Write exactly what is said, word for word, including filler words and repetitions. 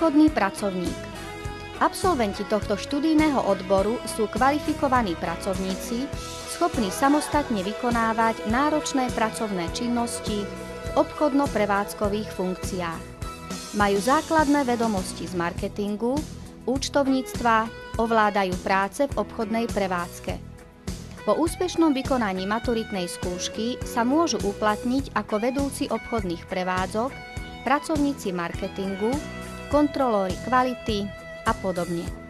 Obchodný pracovník. Absolventi tohto študijného odboru sú kvalifikovaní pracovníci, schopní samostatne vykonávať náročné pracovné činnosti v obchodno-prevádzkových funkciách. Majú základné vedomosti z marketingu, účtovníctva, ovládajú práce v obchodnej prevádzke. Po úspešnom vykonaní maturitnej skúšky sa môžu uplatniť ako vedúci obchodných prevádzok, pracovníci marketingu, kontrolóri kvality a podobne.